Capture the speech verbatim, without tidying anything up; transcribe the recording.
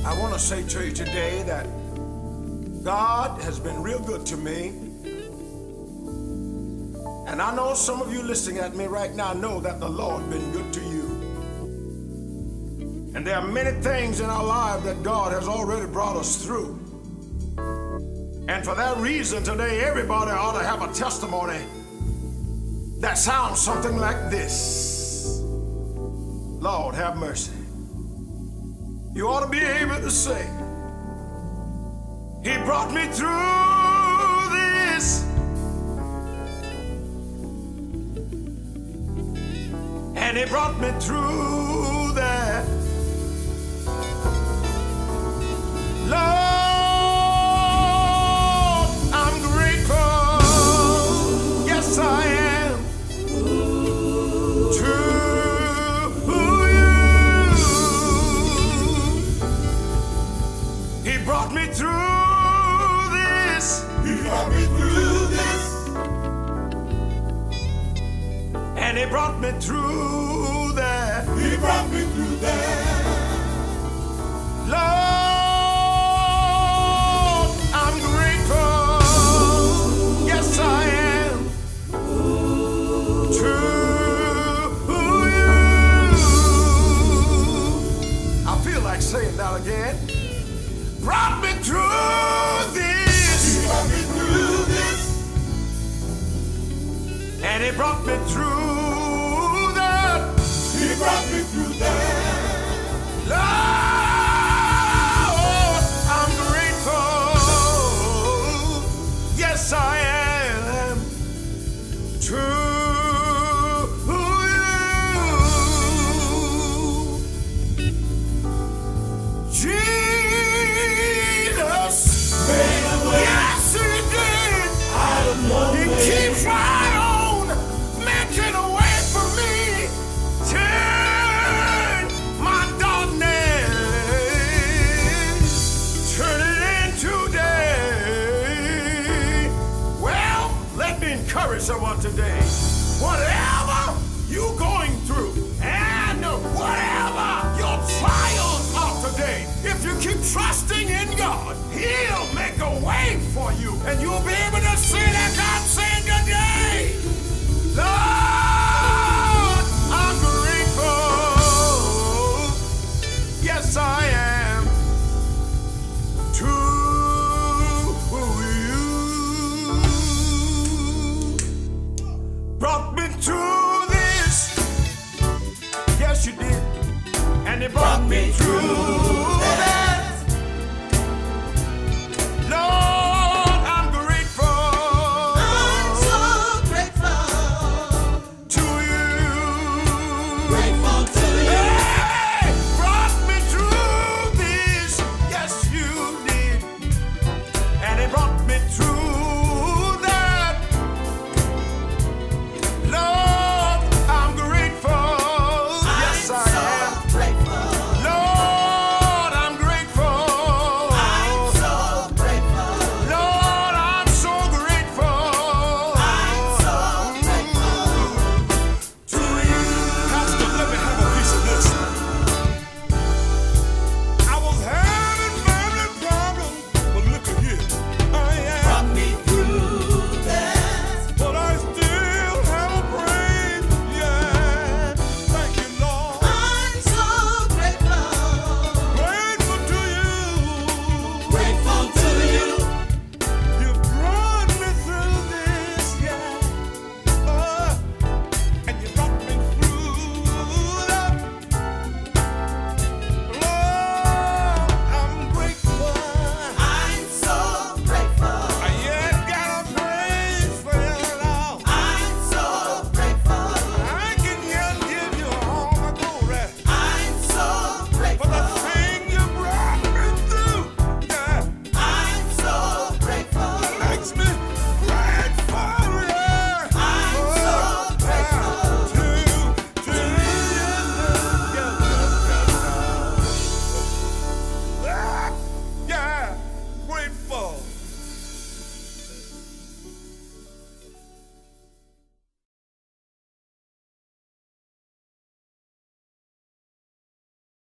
I want to say to you today that God has been real good to me. And I know some of you listening at me right now know that the Lord been good to you. And there are many things in our life that God has already brought us through. And for that reason today, everybody ought to have a testimony that sounds something like this. Lord, have mercy. You ought to be able to say, He brought me through this, and He brought me through that. Lord, I'm grateful. Yes, I am. To you. He brought me through. He brought me through this, and He brought me through that. He brought me through that. Lord, I'm grateful. Yes, I am. To you. I feel like saying that again. Brought me through this. He brought me through this, and He brought me through that. He brought me through that. Lord, I'm grateful. Yes, I am. To you, Jesus. Yes, He did. He keeps right on making a way for me. Turn my darkness, turn it into day. Well, let me encourage someone today. Whatever you're going through and whatever your trials are today, if you keep trusting in God, He'll make a way for you, and you'll be able to say that God said today, Lord, I'm grateful. Yes, I am. To you. Brought me through this. Yes, you did. And He brought me through.